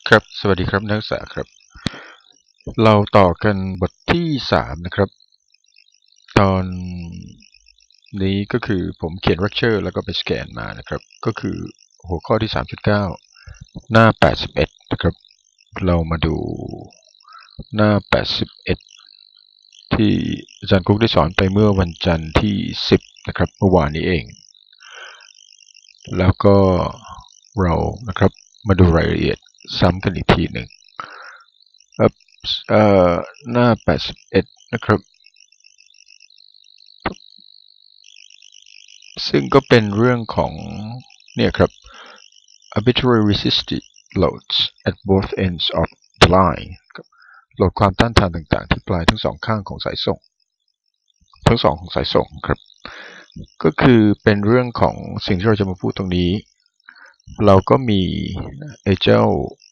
ครับสวัสดีครับนักศึกษาครับเราต่อกันบทที่3นะครับตอนนี้ก็คือผมเขียน lecture แล้วก็ไปสแกนมานะครับก็คือหัวข้อที่ 3.9 หน้า 81นะครับเรามาดูหน้า 81ที่อาจารย์กุ๊กได้สอนไปเมื่อวันจันทร์ที่ 10นะครับเมื่อวานนี้เองแล้วก็เรานะครับมาดูรายละเอียดซ้ำกันอีกทีหนึ่งครับหน้า 81นะครับซึ่งก็เป็นเรื่องของเนี่ยครับ arbitrary resistive loads at both ends of the line โหลดความต้านทานต่างๆที่ปลายทั้งสองข้างของสายส่งทั้งสองของสายส่งครับก็คือเป็นเรื่องของสิ่งที่เราจะมาพูดตรงนี้เราก็มีไอ้เจ้า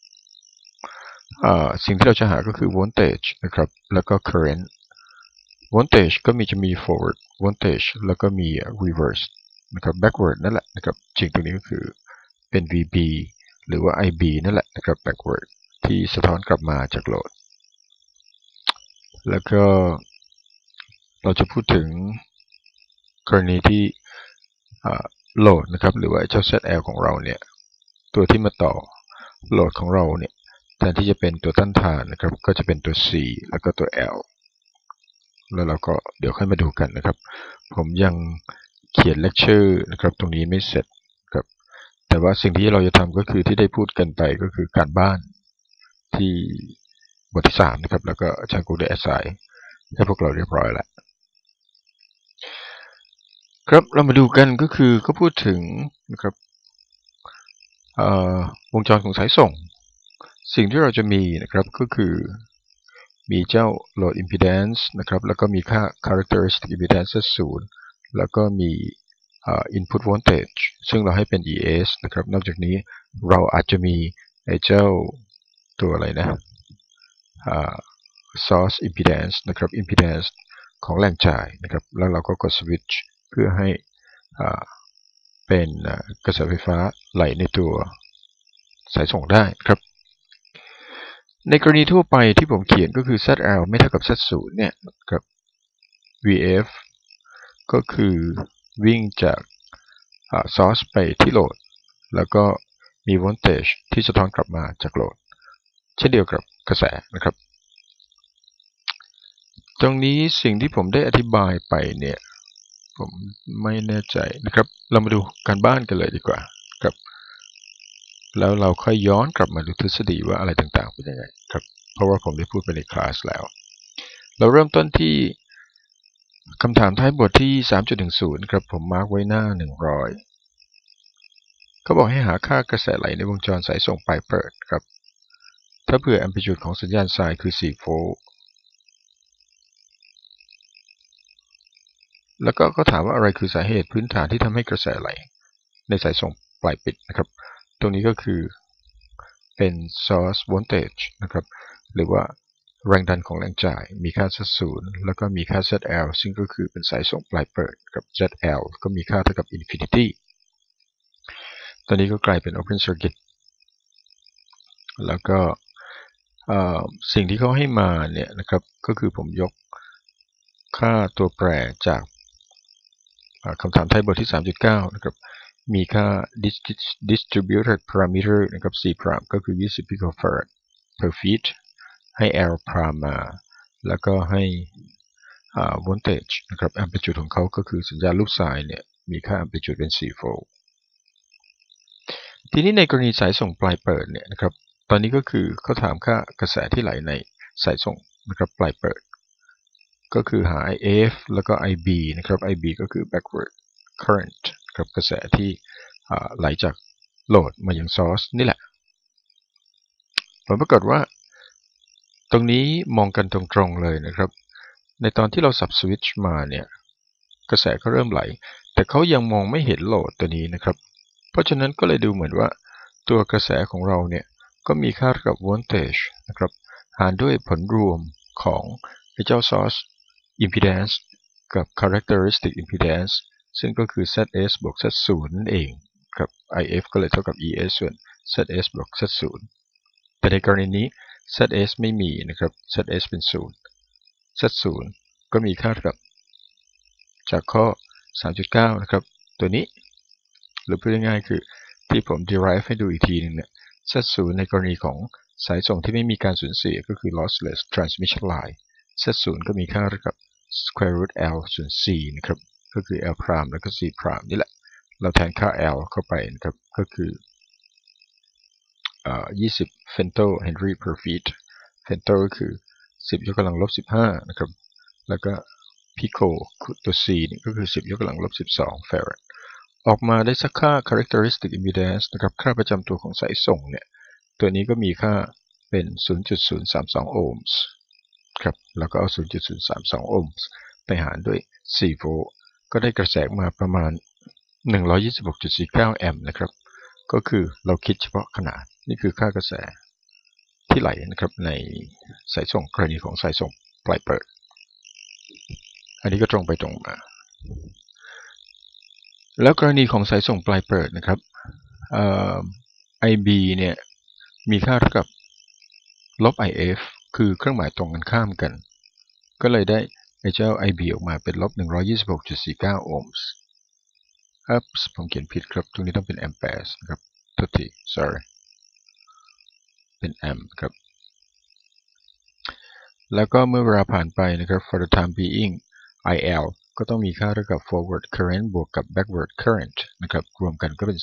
สิ่งที่เราจะหาก็คือ voltage นะครับแล้วก็ current voltage ก็จะมี forward voltage แล้วก็มี reverse นะครับ backward นั่นแหละนะครับจริงตรงนี้ก็คือเป็น VB หรือว่า IB นั่นแหละนะครับ backward ที่สะท้อนกลับมาจากโหลดแล้วก็เราจะพูดถึงกรณีที่โหลดนะครับหรือว่าเจ้า ZL ของเราเนี่ยตัวที่มาต่อโหลดของเราเนี่ยแทนที่จะเป็นตัวต้านทานนะครับก็จะเป็นตัว C แล้วก็ตัว L แล้วเราก็เดี๋ยวค่อยมาดูกันนะครับผมยังเขียนเลคเชอร์นะครับตรงนี้ไม่เสร็จครับแต่ว่าสิ่งที่เราจะทำก็คือที่ได้พูดกันไปก็คือการบ้านที่บทที่3นะครับแล้วก็อาจารย์กูได้แอสไซน์ให้พวกเราเรียบร้อยแล้วครับเรามาดูกันก็คือเขาพูดถึงนะครับวงจรของสายส่งสิ่งที่เราจะมีนะครับก็คือมีเจ้า load impedance นะครับแล้วก็มีค่า characteristic impedance 0แล้วก็มีinput voltage ซึ่งเราให้เป็น ES นะครับนอกจากนี้เราอาจจะมีไอ้เจ้าตัวอะไรนะsource impedance นะครับ impedance ของแรงจ่ายนะครับแล้วเราก็กดสวิตช์เพื่อให้เป็นกระแสไฟฟ้าไหลในตัวสายส่งได้ครับในกรณีทั่วไปที่ผมเขียนก็คือ ZL ไม่เท่ากับ Z0 เนี่ยครับ VF ก็คือวิ่งจากsource ไปที่โหลดแล้วก็มี voltage ที่สะท้อนกลับมาจากโหลดเช่นเดียวกับกระแสนะครับตรงนี้สิ่งที่ผมได้อธิบายไปเนี่ยผมไม่แน่ใจนะครับเรามาดูการบ้านกันเลยดีกว่าครับแล้วเราค่อยย้อนกลับมาดูทฤษฎีว่าอะไรต่างๆเป็นยังไงครับเพราะว่าผมได้พูดไปในคลาสแล้วเราเริ่มต้นที่คำถามท้ายบทที่ 3.10 ครับผมมาร์กไว้หน้า 100เขาบอกให้หาค่ากระแสไหลในวงจรสายส่งปลายเปิดครับถ้าเผื่อแอมพลิจูดของสัญญาณไซน์คือ4โวลต์แล้วก็ถามว่าอะไรคือสาเหตุพื้นฐานที่ทำให้กระแสไหลในสายส่งปลายปิดนะครับตรงนี้ก็คือเป็น source voltage นะครับหรือว่าแรงดันของแรงจ่ายมีค่า Z0 แล้วก็มีค่า ZL ซึ่งก็คือเป็นสายส่งปลายเปิดกับ ZL ก็มีค่าเท่ากับ infinity ตอนนี้ก็กลายเป็น open circuit แล้วก็สิ่งที่เขาให้มาเนี่ยนะครับก็คือผมยกค่าตัวแปรจากคำถามไทยบทที่ 3.9 นะครับมีค่า distributed parameter นะครับ C prim ก็คือ20 picofarad per feet ให้ L prim มาแล้วก็ให้voltage นะครับ amplitude ของเขาก็คือสัญญาณลูกทรายเนี่ยมีค่า amplitude เป็น4โวลต์ทีนี้ในกรณีสายส่งปลายเปิดเนี่ยนะครับตอนนี้ก็คือเขาถามค่ากระแสที่ไหลในสายส่งนะครับปลายเปิดก็คือหา IF แล้วก็ IB นะครับ IB ก็คือ backward current ครับกระแสที่ไหลจากโหลดมายัง source นี่แหละผลปรากฏว่าตรงนี้มองกันตรงๆเลยนะครับในตอนที่เราสับสวิตช์มาเนี่ยกระแสก็เริ่มไหลแต่เขายังมองไม่เห็นโหลดตัวนี้นะครับเพราะฉะนั้นก็เลยดูเหมือนว่าตัวกระแสของเราเนี่ยก็มีค่าเท่ากับ voltage นะครับหารด้วยผลรวมของเจ้า source impedance กับ characteristic impedance ซึ่งก็คือ ZS บวก Z0 นั่นเองครับ IF ก็เลยเท่ากับ ES ส่วน ZS บวก Z0 แต่แต่ในกรณีนี้ ZS ไม่มีนะครับ ZS เป็น0 Z0 ก็มีค่าเท่ากับจากข้อ 3.9 นะครับตัวนี้หรือพูดง่ายๆคือที่ผม derive ให้ดูอีกทีนึงเนี่ย Z0 ในกรณีของสายส่งที่ไม่มีการสูญเสียก็คือ lossless transmission line Z0 ก็มีค่าเท่ากับ square root L ส่วน C นะครับก็คือ L prime แล้วก็ C prime นี่แหละเราแทนค่า L เข้าไปนะครับก็คือ20 femto Henry per feet femto ก็คือ10 ยกกำลังลบ 15นะครับแล้วก็ pico ตัว C นี่ก็คือ10 ยกกำลังลบ 12 farad ออกมาได้สักค่า characteristic impedance นะครับค่าประจำตัวของสายส่งเนี่ยตัวนี้ก็มีค่าเป็น 0.032 โอห์มส์ครับแล้วก็เอา 0.032 โอห์มส์ไปหารด้วย 4 โวลต์ก็ได้กระแสมาประมาณ 126.49 แอมป์นะครับก็คือเราคิดเฉพาะขนาดนี่คือค่ากระแสที่ไหลนะครับในสายส่งกรณีของสายส่งปลายเปิดอันนี้ก็ตรงไปตรงมาแล้วกรณีของสายส่งปลายเปิดนะครับIB เนี่ยมีค่าเท่ากับลบ IF คือเครื่องหมายตรงกันข้ามกันก็เลยได้ไอ้เจ้า IB ออกมาเป็นลบ 126.49 โอห์มส์ผมเขียนผิดครับตรงนี้ต้องเป็นแอมแปร์นะครับโทษที sorry เป็นแอมป์ครับแล้วก็เมื่อเวลาผ่านไปนะครับ for the time being IL ก็ต้องมีค่าเท่ากับ forward current บวกกับ backward current นะครับรวมกันก็เป็น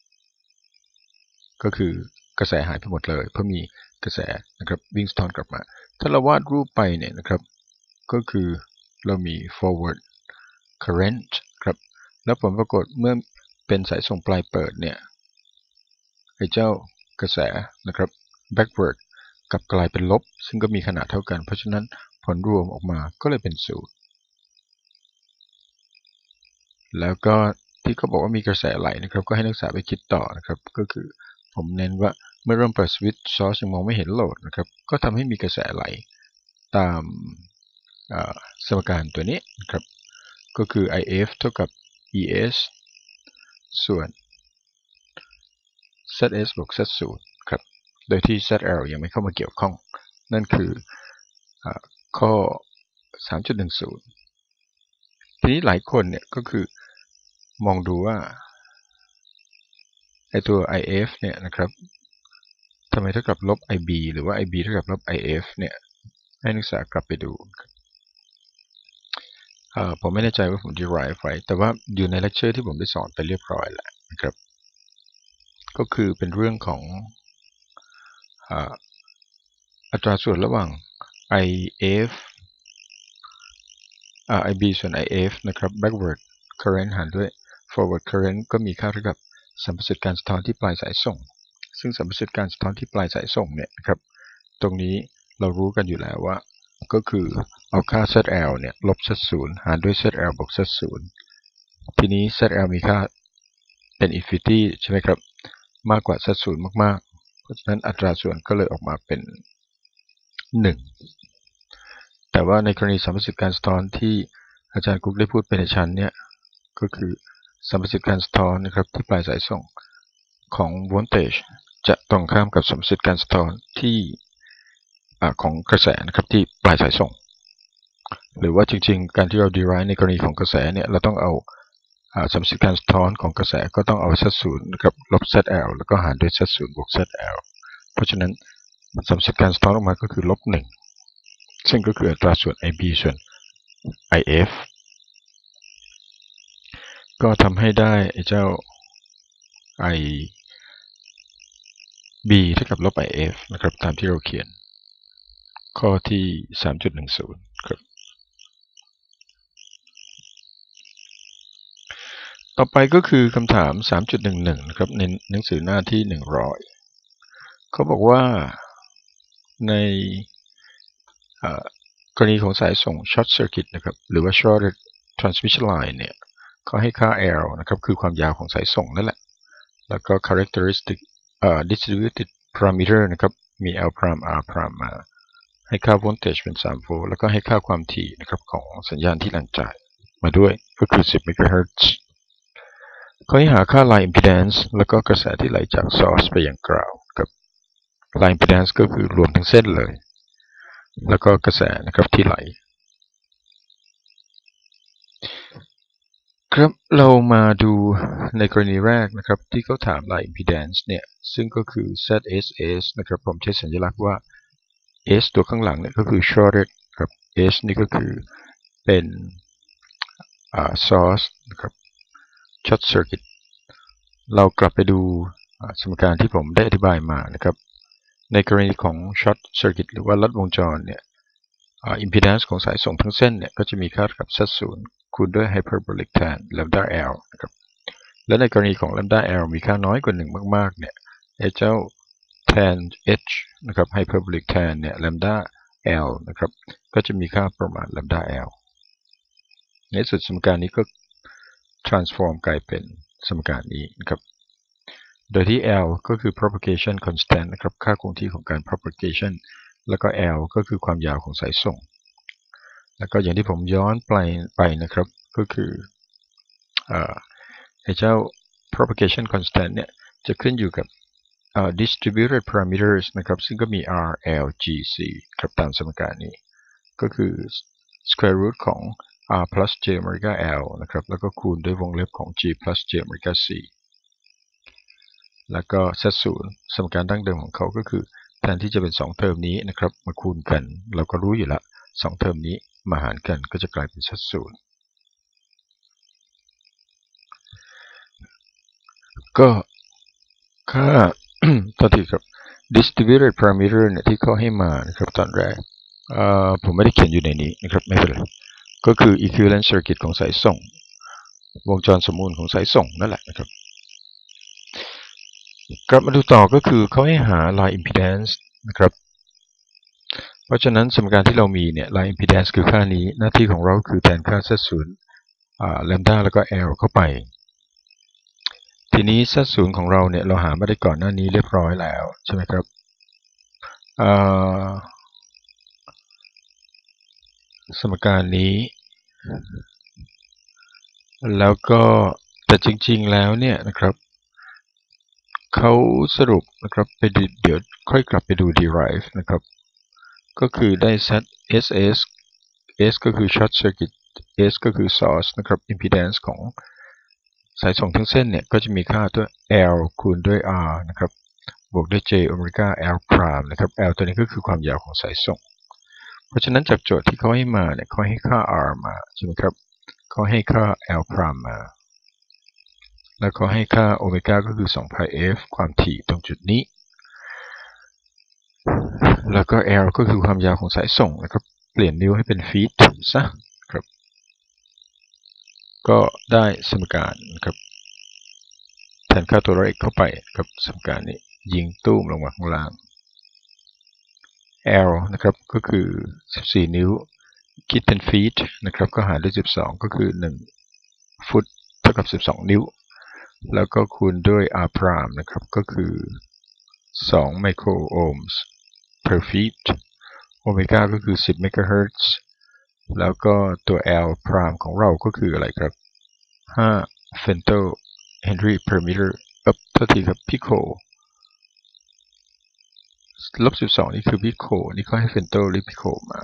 0ก็คือกระแสหายไปหมดเลยเพราะมีกระแสนะครับวิ่งสะท้อนกลับมาถ้าเราวาดรูปไปเนี่ยนะครับก็คือเรามี forward current ครับแล้วผลปรากฏเมื่อเป็นสายส่งปลายเปิดเนี่ยไอ้เจ้ากระแสนะครับ backward กลับกลายเป็นลบซึ่งก็มีขนาดเท่ากันเพราะฉะนั้นผลรวมออกมาก็เลยเป็น0แล้วก็ที่เขาบอกว่ามีกระแสไหลนะครับก็ให้นักศึกษาไปคิดต่อนะครับก็คือผมเน้นว่าเมื่อเริ่มเปิดสวิตช์ซอร์สยังมองไม่เห็นโหลดนะครับก็ทำให้มีกระแสไหลตามสมการตัวนี้นะครับก็คือ IF เท่ากับ ES ส่วน ZS บวก Z0 ครับโดยที่ ZL ยังไม่เข้ามาเกี่ยวข้องนั่นคือข้อ 3.10 ทีนี้หลายคนเนี่ยก็คือมองดูว่าไอตัว IF เนี่ยนะครับทำไมเท่ากับลบ IB หรือว่า IB เท่ากับลบ IF เนี่ยให้นักศึกษากลับไปดูผมไม่แน่ใจว่าผม derive ไว้แต่ว่าอยู่ในเลคเชอร์ที่ผมได้สอนไปเรียบร้อยแล้วนะครับก็คือเป็นเรื่องของอัตราส่วนระหว่าง IF IB ส่วน IF นะครับ backward current หารด้วย forward current ก็มีค่าเท่ากับสัมประสิทธิ์การสะท้อนที่ปลายสายส่งซึ่งสัมประสิทธิ์การสะท้อนที่ปลายสายส่งเนี่ยนะครับตรงนี้เรารู้กันอยู่แล้วว่าก็คือเอาค่า ZL เนี่ยลบ Z0 หารด้วย ZL บวก Z0 ทีนี้ ZL มีค่าเป็น infinity ใช่ไหมครับมากกว่า Z0 มากๆเพราะฉะนั้นอัตราส่วนก็เลยออกมาเป็น1แต่ว่าในกรณีสัมประสิทธิ์การสะท้อนที่อาจารย์กุ๊กได้พูดไปในชั้นเนี่ยก็คือสัมประสิทธิ์การสะท้อนนะครับที่ปลายสายส่งของ voltage จะตรงข้ามกับสัมประสิทธิ์การสะท้อนที่ของกระแสนะครับที่ปลายสายส่งหรือว่าจริงๆการที่เรา derive ในกรณีของกระแสเนี่ยเราต้องเอาสัมประสิทธิ์การสะท้อนของกระแสก็ต้องเอา Z0 นะครับลบ ZL แล้วก็หารด้วย Z0 บวก ZL เพราะฉะนั้นสัมประสิทธิ์การสะท้อนออกมาก็คือลบ1ซึ่งก็คืออัตราส่วน IB ส่วน IF ก็ทำให้ได้เจ้า IB เท่ากับลบ IF นะครับตามที่เราเขียนข้อที่ 3.10 ครับต่อไปก็คือคำถาม 3.11 นะครับในหนังสือหน้าที่ 100เขาบอกว่าในกรณีของสายส่ง short circuit นะครับหรือว่า short transmission line เนี่ยเขาให้ค่า L นะครับคือความยาวของสายส่งนั่นแหละแล้วก็ characteristic distributed parameter นะครับมี L prime R prime มาให้ค่า voltage เป็น3โวลต์แล้วก็ให้ค่าความถี่นะครับของสัญญาณที่หลั่งจ่ายมาด้วยก็คือ10 MHz เขาให้หาค่า line impedance แล้วก็กระแสที่ไหลจาก source ไปยัง ground ครับ line impedance ก็คือรวมทั้งเส้นเลยแล้วก็กระแสนะครับที่ไหลครับเรามาดูในกรณีแรกนะครับที่เขาถาม line impedance เนี่ยซึ่งก็คือ ZSS นะครับผมใช้สัญลักษณ์ว่า S ตัวข้างหลังเนี่ยก็คือ shorted ครับ S นี่ก็คือเป็นsource นะครับ short circuit เรากลับไปดูสมการที่ผมได้อธิบายมานะครับในกรณีของ short circuit หรือว่าลัดวงจรเนี่ยimpedance ของสายส่งทั้งเส้นเนี่ยก็จะมีค่าเท่ากับ Z0 คูณด้วย hyperbolic tan lambda L นะครับและในกรณีของ lambda L มีค่าน้อยกว่า1มากๆเนี่ยไอ้เจ้า tan H นะครับ hyperbolic tan เนี่ย lambda L นะครับก็จะมีค่าประมาณ lambda L ในสุดสมการนี้ก็ transform กลายเป็นสมการนี้นะครับโดยที่ L ก็คือ propagation constant นะครับค่าคงที่ของการ propagation แล้วก็ L ก็คือความยาวของสายส่งแล้วก็อย่างที่ผมย้อนไปนะครับก็คือไอ้เจ้า propagation constant เนี่ยจะขึ้นอยู่กับdistributed parameters นะครับซึ่งก็มี R L G C ครับตามสมการนี้ก็คือ square root ของ R plus J omega L นะครับแล้วก็คูณด้วยวงเล็บของ G plus J omega C แล้วก็ Z0 สมการดั้งเดิมของเขาก็คือแทนที่จะเป็น2เทอมนี้นะครับมาคูณกันเราก็รู้อยู่แล้ว2เทอมนี้มาหารกันก็จะกลายเป็น Z0 ก็ค่า ต่อที่ครับ distributed parameter เนี่ยที่เขาให้มานะครับตอนแรกผมไม่ได้เขียนอยู่ในนี้นะครับไม่เป็นไรก็คือ equivalent circuit ของสายส่งวงจรสมมูลของสายส่งนั่นแหละนะครับกลับมาดูต่อก็คือเขาให้หา line impedance นะครับเพราะฉะนั้นสมการที่เรามีเนี่ย line impedance คือค่านี้หน้าที่ของเราคือแทนค่า Z0 lambda แล้วก็ L เข้าไปทีนี้ Z0 ของเราเนี่ยเราหามาได้ก่อนหน้านี้เรียบร้อยแล้วใช่ไหมครับสมการนี้แล้วก็แต่จริงๆแล้วเนี่ยนะครับเขาสรุปนะครับไปเดี๋ยวค่อยกลับไปดู derive นะครับก็คือได้ ZSS S ก็คือ short circuit S ก็คือ source นะครับ impedance ของสายส่งทั้งเส้นเนี่ยก็จะมีค่าด้วย L คูณด้วย R นะครับบวกด้วย J omega L prime นะครับ L ตัวนี้ก็คือความยาวของสายส่งเพราะฉะนั้นจากโจทย์ที่เขาให้มาเนี่ยเขาให้ค่า R มาใช่ไหมครับเขาให้ค่า L prime มาแล้วเขาให้ค่าโอเมก้าก็คือ2 pi f ความถี่ตรงจุดนี้แล้วก็ L ก็คือความยาวของสายส่งนะครับเปลี่ยนนิ้วให้เป็นฟีตซะครับก็ได้สมการนะครับแทนค่าตัวเลขเข้าไปกับสมการนี้ยิงตู้มลงมาข้างล่าง L นะครับก็คือ14นิ้วคิดเป็นฟีตนะครับก็หารด้วย12ก็คือ1ฟุตเท่ากับ12นิ้วแล้วก็คูณด้วย R prime นะครับก็คือ2 micro ohms per feet โอเมก้าก็คือ10 megahertz แล้วก็ตัว L prime ของเราก็คืออะไรครับ5 femto henry per meter เท่าที่ครับพิโคลบ12นี่คือพิโคนี่เขาให้เฟนโตหรือพิโคมา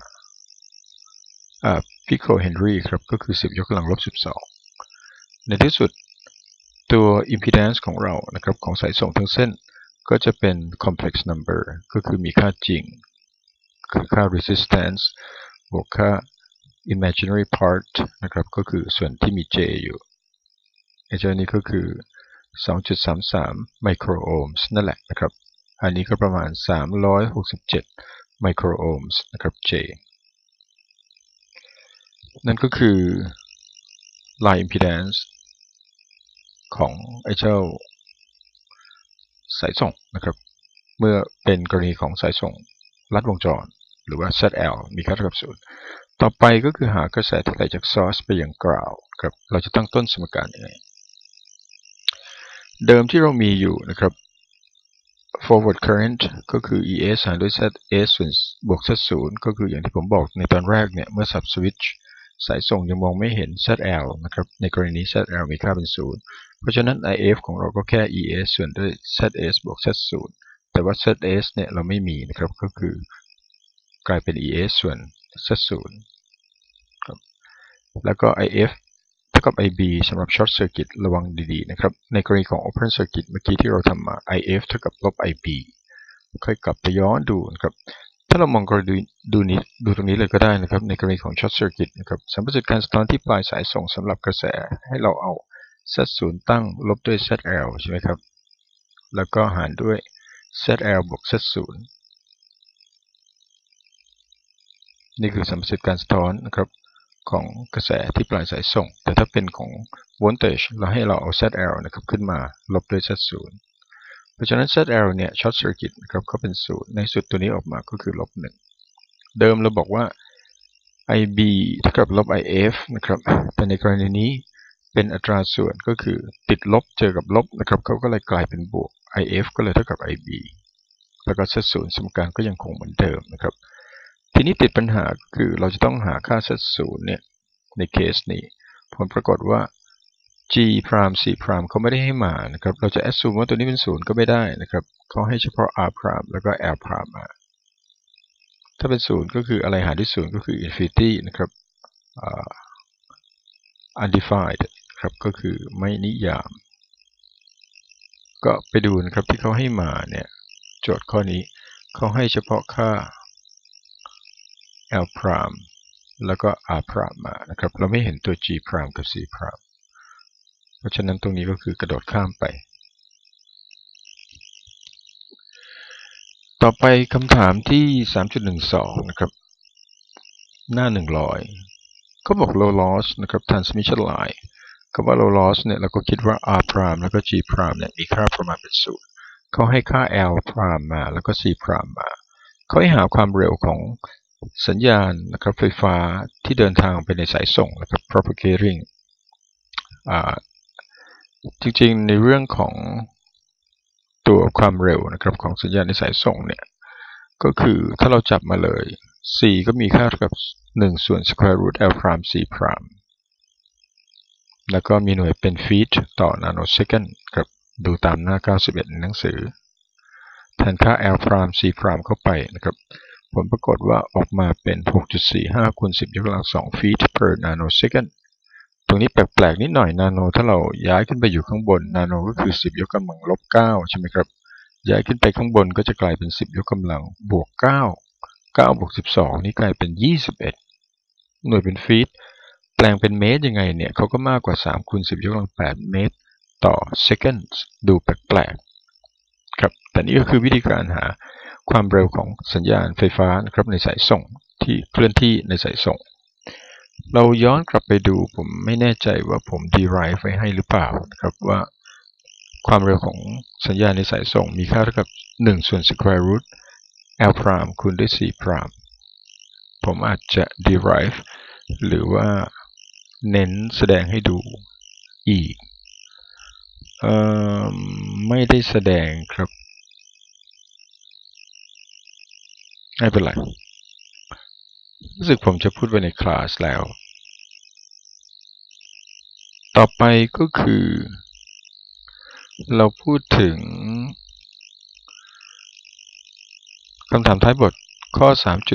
พิโคเฮนรี่ครับก็คือ10ยกกำลังลบ12ในที่สุดตัว impedance ของเรานะครับของสายส่งทั้งเส้นก็จะเป็น complex number ก็คือมีค่าจริงคือค่า resistance บวกค่า imaginary part นะครับก็คือส่วนที่มี J อยู่ไอ้เจ้านี้ก็คือ 2.33 micro ohms นั่นแหละนะครับอันนี้ก็ประมาณ367 micro ohms นะครับ J นั่นก็คือ line impedance ของไอ้เจ้าสายส่งนะครับเมื่อเป็นกรณีของสายส่งลัดวงจรหรือว่า ZL มีค่าเท่ากับ0ต่อไปก็คือหากระแสที่ไหลจาก source ไปยัง ground ครับเราจะตั้งต้นสมการยังไงเดิมที่เรามีอยู่นะครับ forward current ก็คือ ES หารด้วย ZS ส่วนบวก Z0 ก็คืออย่างที่ผมบอกในตอนแรกเนี่ยเมื่อสับสวิตช์สายส่งยังมองไม่เห็น ZL นะครับในกรณีนี้ ZL มีค่าเป็น0เพราะฉะนั้น IF ของเราก็แค่ ES ส่วนด้วย ZS บวก Z0 แต่ว่า ZS เนี่ยเราไม่มีนะครับก็คือกลายเป็น ES ส่วน Z0 ครับแล้วก็ IF เท่ากับ IB สำหรับ Short Circuit ระวังดีๆนะครับในกรณีของ Open Circuit เมื่อกี้ที่เราทำมา IF เท่ากับลบ IB ค่อยกลับไปย้อนดูนะครับถ้าเรามองกรณีดูตรงนี้เลยก็ได้นะครับในกรณีของ Short Circuit นะครับสัมประสิทธิ์การสะท้อนที่ปลายสายส่งสำหรับกระแสให้เราเอา Z0 ตั้งลบด้วย ZL ใช่ไหมครับแล้วก็หารด้วย ZL บวก Z0 นี่คือสัมประสิทธิ์การสะท้อนนะครับของกระแสที่ปลายสายส่งแต่ถ้าเป็นของ voltage เราให้เราเอา ZL นะครับขึ้นมาลบด้วย Z0 เพราะฉะนั้น ZL เนี่ย short circuit นะครับก็เป็น0ในสุดตัวนี้ออกมาก็คือลบ1เดิมเราบอกว่า IB เท่ากับลบ IF นะครับแต่ในกรณีนี้เป็นอัตราส่วนก็คือติดลบเจอกับลบนะครับเขาก็เลยกลายเป็นบวก IF ก็เลยเท่ากับ IB แล้วก็ Z0 สมการก็ยังคงเหมือนเดิมนะครับทีนี้ติดปัญหาคือเราจะต้องหาค่า Z0 เนี่ยในเคสนี้ผลปรากฏว่า G พราม C พรามเขาไม่ได้ให้มานะครับเราจะ assume ว่าตัวนี้เป็น0ก็ไม่ได้นะครับเขาให้เฉพาะ R พรามแล้วก็ L พรามมาถ้าเป็น0ก็คืออะไรหารด้วย0ก็คือ infinity นะครับundefined ครับก็คือไม่นิยามก็ไปดูนะครับที่เขาให้มาเนี่ยโจทย์ข้อนี้เขาให้เฉพาะค่า L พรามแล้วก็ R พรามมานะครับเราไม่เห็นตัว G พรามกับ C พรามเพราะฉะนั้นตรงนี้ก็คือกระโดดข้ามไปต่อไปคำถามที่ 3.12 นะครับหน้า100เขาบอก low loss นะครับ transmission line คำว่า low loss เนี่ยเราก็คิดว่า R พรามแล้วก็ G พรามเนี่ยมีค่าประมาณเป็น0เขาให้ค่า L พรามมาแล้วก็ C พรามมาเขาให้หาความเร็วของสัญญาณนะครับไฟฟ้าที่เดินทางไปในสายส่งนะครับ propagating จริงๆในเรื่องของตัวความเร็วนะครับของสัญญาณในสายส่งเนี่ยก็คือถ้าเราจับมาเลย C ก็มีค่าเท่ากับ1ส่วน square root L พราม C พรามแล้วก็มีหน่วยเป็นฟีตต่อนาโนเซคันด์ครับดูตามหน้า91ในหนังสือแทนค่า L พราม C พรามเข้าไปนะครับผลปรากฏว่าออกมาเป็น 6.45 คูณ 10 ยกกำลัง2 feet per nanosecond ตรงนี้แปลกๆนิดหน่อยนาโนถ้าเราย้ายขึ้นไปอยู่ข้างบนนาโนก็คือ10ยกกำลังลบ9ใช่ไหมครับย้ายขึ้นไปข้างบนก็จะกลายเป็น10ยกกำลังบวก9 9บวก12นี่กลายเป็น21หน่วยเป็นฟีตแปลงเป็นเมตรยังไงเนี่ยเขาก็มากกว่า3คูณ10ยกกำลัง8เมตรต่อ second ดูแปลกๆครับแต่นี่ก็คือวิธีการหาความเร็วของสัญญาณไฟฟ้านะครับในสายส่งที่เคลื่อนที่ในสายส่งเราย้อนกลับไปดูผมไม่แน่ใจว่าผม derive ไว้ให้หรือเปล่านะครับว่าความเร็วของสัญญาณในสายส่งมีค่าเท่ากับ1ส่วน square root L พรามคูณด้วย C พรามผมอาจจะ derive หรือว่าเน้นแสดงให้ดูอีกไม่ได้แสดงครับไม่เป็นไรรู้สึกผมจะพูดไว้ในคลาสแล้วต่อไปก็คือเราพูดถึงคำถามท้ายบทข้อ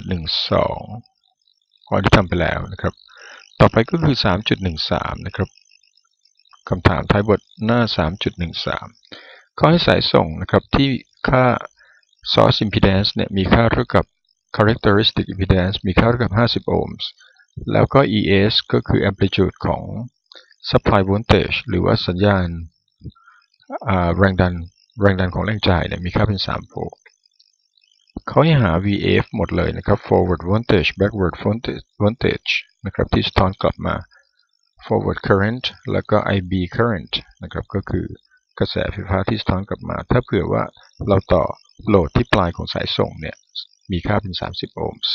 3.12 ข้อที่ทำไปแล้วนะครับต่อไปก็คือ 3.13 นะครับคำถามท้ายบทหน้า 3.13 ข้อให้สายส่งนะครับที่ค่า source impedance เนี่ยมีค่าเท่ากับ characteristic impedance มีค่าเท่ากับ50 โอห์มส์แล้วก็ ES ก็คือ amplitude ของ supply voltage หรือว่าสัญญาณแรงดันของแรงจ่ายเนี่ยมีค่าเป็น3 โวลต์เขาให้หา VF หมดเลยนะครับ forward voltage backward voltage นะครับที่สะท้อนกลับมา forward current แล้วก็ IB current นะครับก็คือกระแสไฟฟ้าที่สะท้อนกลับมาถ้าเผื่อว่าเราต่อโหลดที่ปลายของสายส่งเนี่ยมีค่าเป็น30 โอห์มส์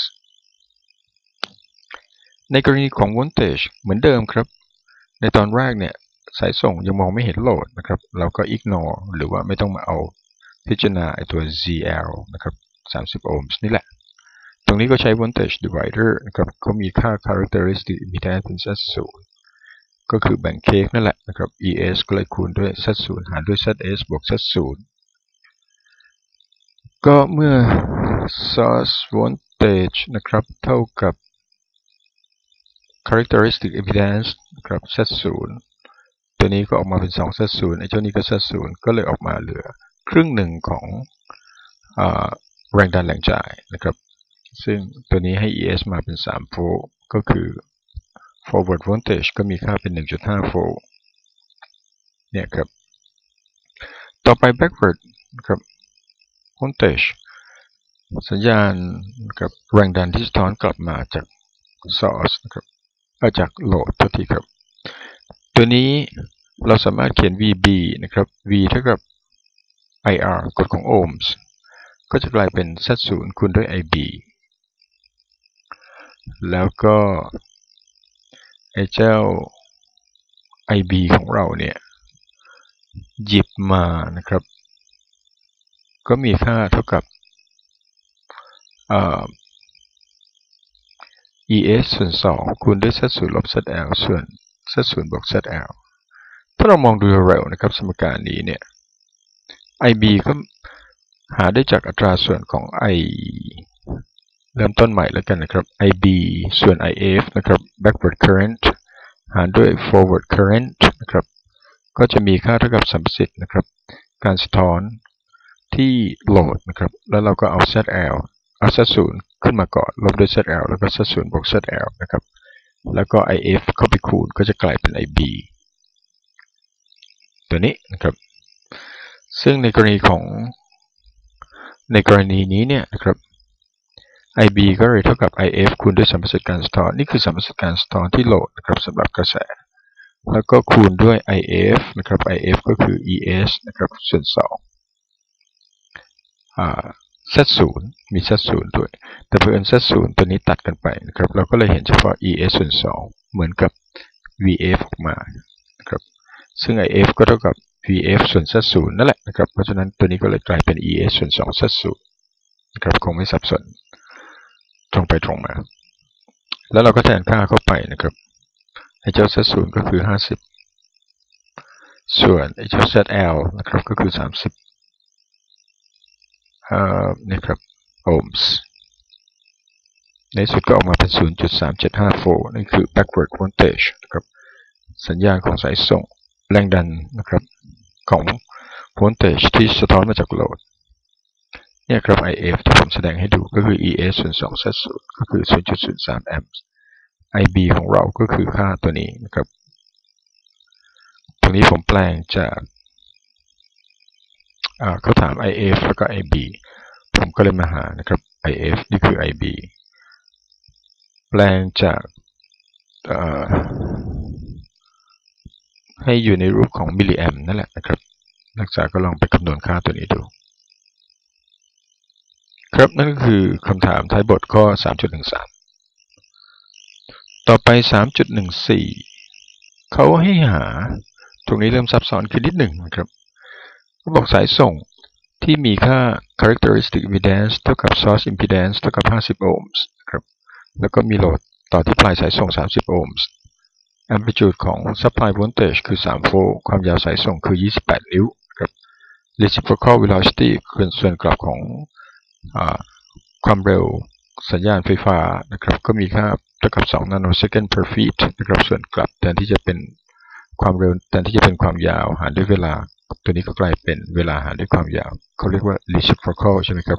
ในกรณีของ voltage เหมือนเดิมครับในตอนแรกเนี่ยสายส่งยังมองไม่เห็นโหลดนะครับเราก็ ignore หรือว่าไม่ต้องมาเอาพิจารณาตัว ZL นะครับ30 โอห์มส์นี่แหละตรงนี้ก็ใช้ voltage divider นะครับเขามีค่า characteristic impedance เป็น Z0 ก็คือแบ่งเค้กนั่นแหละนะครับ ES ก็เลยคูณด้วย Z0 หารด้วย ZS บวก Z0 ก็เมื่อ source voltage นะครับเท่ากับ characteristic impedance นะครับ Z0 ตัวนี้ก็ออกมาเป็น2 Z0 ไอ้เจ้านี้ก็ Z0 ก็เลยออกมาเหลือครึ่งหนึ่งของแรงดันแรงจ่ายนะครับซึ่งตัวนี้ให้ ES มาเป็น3โวลต์ก็คือ forward voltage ก็มีค่าเป็น 1.5 โวลต์เนี่ยครับต่อไป backward นะครับ voltage สัญญาณกับแรงดันที่สะท้อนกลับมาจาก source นะครับจากโหลดตัวที่ครับตัวนี้เราสามารถเขียน VB นะครับ V เท่ากับ IR กฎของโอห์มส์ก็จะกลายเป็น Z0 คูณด้วย IB แล้วก็ไอ้เจ้า IB ของเราเนี่ยหยิบมานะครับก็มีค่าเท่ากับES ส่วน2คูณด้วย Z0 ลบ ZL ส่วน Z0 บวก ZL ถ้าเรามองดูเร็วๆนะครับสมการนี้เนี่ย IB ก็หาได้จากอัตราส่วนของ I เริ่มต้นใหม่แล้วกันนะครับ IB ส่วน IF นะครับ backward current หารด้วย forward current นะครับก็จะมีค่าเท่ากับสัมประสิทธิ์นะครับการสะท้อนที่โหลดนะครับแล้วเราก็เอา ZL เอา Z0 ขึ้นมาก่อนลบด้วย ZL แล้วก็ Z0 บวก ZL นะครับแล้วก็ IF เข้าไปคูณก็จะกลายเป็น IB ตัวนี้นะครับซึ่งในกรณีนี้เนี่ยนะครับ IB ก็เลยเท่ากับ IF คูณด้วยสัมประสิทธิ์การสะท้อนนี่คือสัมประสิทธิ์การสะท้อนที่โหลดนะครับสำหรับกระแสแล้วก็คูณด้วย IF นะครับ IF ก็คือ ES นะครับส่วน 2 Z0 มี Z0 ด้วยแต่เพิ่ม Z0 ตัวนี้ตัดกันไปนะครับเราก็เลยเห็นเฉพาะ ES ส่วน 2เหมือนกับ VF ออกมานะครับซึ่ง IF ก็เท่ากับ VF ส่วน Z0 นั่นแหละนะครับเพราะฉะนั้นตัวนี้ก็เลยกลายเป็น ES ส่วน 2 Z0 นะครับคงไม่สับสนตรงไปตรงมาแล้วเราก็แทนค่าเข้าไปนะครับไอ้เจ้า Z0 ก็คือ50ส่วนไอ้เจ้า ZL นะครับก็คือ30นี่ครับโอห์มส์ในสุดก็ออกมาเป็น 0.375 โวลต์นี่คือ backward voltage นะครับสัญญาณของสายส่งแรงดันนะครับของ voltage ที่สะท้อนมาจากโหลดเนี่ยครับ IF ที่ผมแสดงให้ดูก็คือ ES ส่วน 2 Z0 ก็คือ 0.03 แอมป์ IB ของเราก็คือค่าตัวนี้นะครับตรงนี้ผมแปลงจากเขาถาม IF แล้วก็ IB ผมก็เลยมาหานะครับ IF นี่คือ IB แปลงจากให้อยู่ในรูปของมิลลิแอมป์นั่นแหละนะครับนักศึกษาก็ลองไปคำนวณค่าตัวนี้ดูครับนั่นก็คือคำถามท้ายบทข้อ 3.13 ต่อไป 3.14 เขาให้หาตรงนี้เริ่มซับซ้อนขึ้นนิดหนึ่งนะครับเขาบอกสายส่งที่มีค่า characteristic impedance เท่ากับ source impedance เท่ากับ50โอห์มส์ครับแล้วก็มีโหลดต่อที่ปลายสายส่ง30โอห์มส์ amplitude ของ supply voltage คือ3โวลต์ความยาวสายส่งคือ28นิ้วครับ reciprocal velocity คือส่วนกลับของความเร็วสัญญาณไฟฟ้านะครับก็มีค่าเท่ากับ2 nanosecond per feet นะครับส่วนกลับแทนที่จะเป็นความเร็วแทนที่จะเป็นความยาวหารด้วยเวลาตัวนี้ก็กลายเป็นเวลาหารด้วยความยาวเขาเรียกว่า reciprocal ใช่ไหมครับ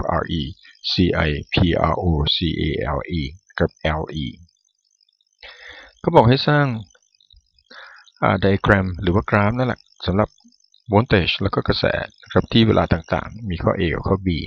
reciprocal กับ le ก็บอกให้สร้างdiagram หรือว่ากราฟนั่นแหละสำหรับ voltage แล้วก็กระแสนะครับที่เวลาต่างๆมีข้อ A กับข้อ B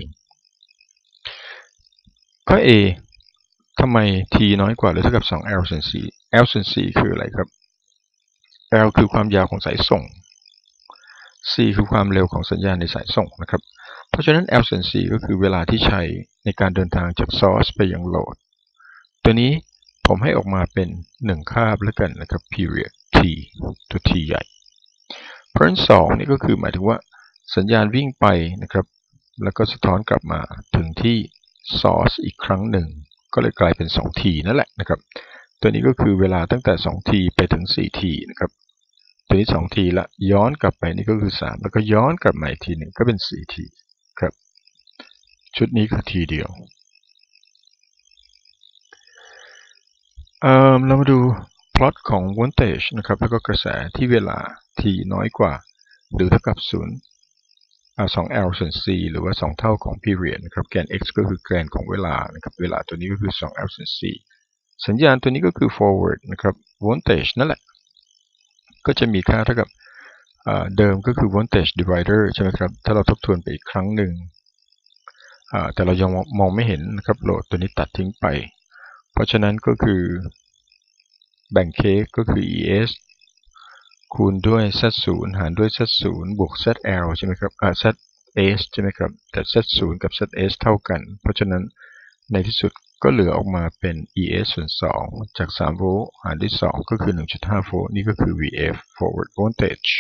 ข้อ A ทำไม t น้อยกว่าหรือเท่ากับ 2L ส่วน 4 L ส่วน 4 คืออะไรครับ L คือความยาวของสายส่ง C คือความเร็วของสัญญาณในสายส่งนะครับเพราะฉะนั้น L ส่วน 4 ก็คือเวลาที่ใช้ในการเดินทางจาก source ไปยังโหลดตัวนี้ผมให้ออกมาเป็น1คาบแล้วกันนะครับ period t ตัว t ใหญ่เพราะฉะนั้น2นี่ก็คือหมายถึงว่าสัญญาณวิ่งไปนะครับแล้วก็สะท้อนกลับมาถึงที่ source อีกครั้งหนึ่งก็เลยกลายเป็น 2t นั่นแหละนะครับตัวนี้ก็คือเวลาตั้งแต่ 2t ไปถึง 4t นะครับตัวนี้ 2t ละย้อนกลับไปนี่ก็คือ3แล้วก็ย้อนกลับมาอีกทีหนึ่งก็เป็น 4t ครับชุดนี้คือทีเดียวเรามาดูพล็อตของ voltage นะครับแล้วก็กระแสที่เวลา t น้อยกว่าหรือเท่ากับ2L ส่วน c หรือว่า2เท่าของ period นะครับแกน x ก็คือแกนของเวลานะครับเวลาตัวนี้ก็คือ 2L ส่วน c สัญญาณตัวนี้ก็คือ forward นะครับ voltage นั่นแหละก็จะมีค่าเท่ากับเดิมก็คือ voltage divider ใช่ไหมครับถ้าเราทบทวนไปอีกครั้งหนึ่งแต่เรายังมองไม่เห็นนะครับโหลดตัวนี้ตัดทิ้งไปเพราะฉะนั้นก็คือแบ่งเค้กก็คือ es คูณด้วย z0 หารด้วย z0 บวก zl ใช่ไหมครับzs ใช่ไหมครับแต่ z0 กับ zs เท่ากันเพราะฉะนั้นในที่สุดก็เหลือออกมาเป็น es ส่วน2จาก3โวลต์หารด้วย2ก็คือ 1.5 โวลต์นี่ก็คือ vf forward voltage